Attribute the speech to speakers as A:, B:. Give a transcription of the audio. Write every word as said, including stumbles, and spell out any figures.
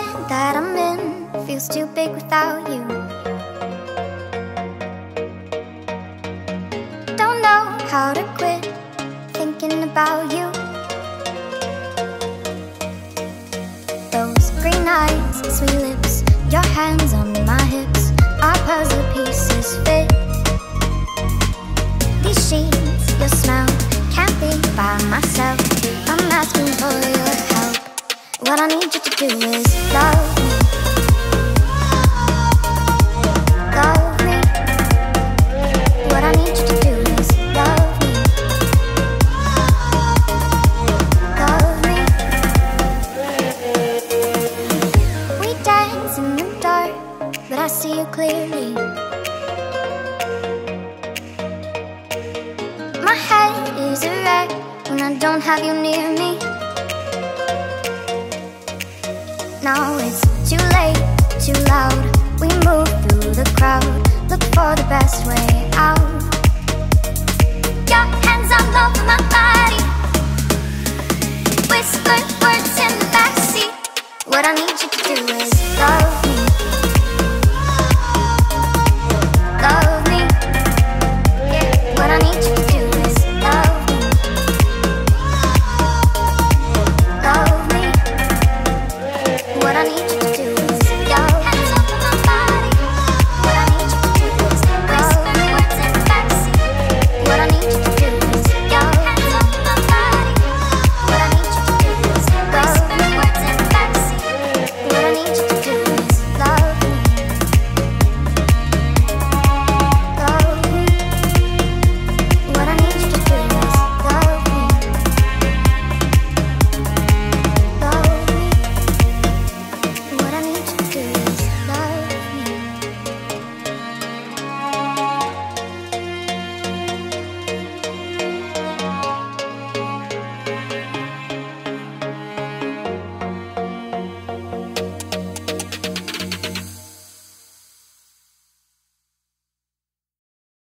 A: that I'm in feels too big without you. Don't know how to quit thinking about you. Those green eyes, sweet lips, your hands on my hips, our puzzle pieces fit. These sheets, your smell, can't be by myself. I'm asking for your help. What I need you to do is love me. Love me. What I need you to do is love me. Love me. We dance in the dark, but I see you clearly. My head is a wreck when I don't have you near me. Now it's too late, too loud. We move through the crowd, look for the best way out. Your hands all over my body, whispered words in the backseat. What I need you to do is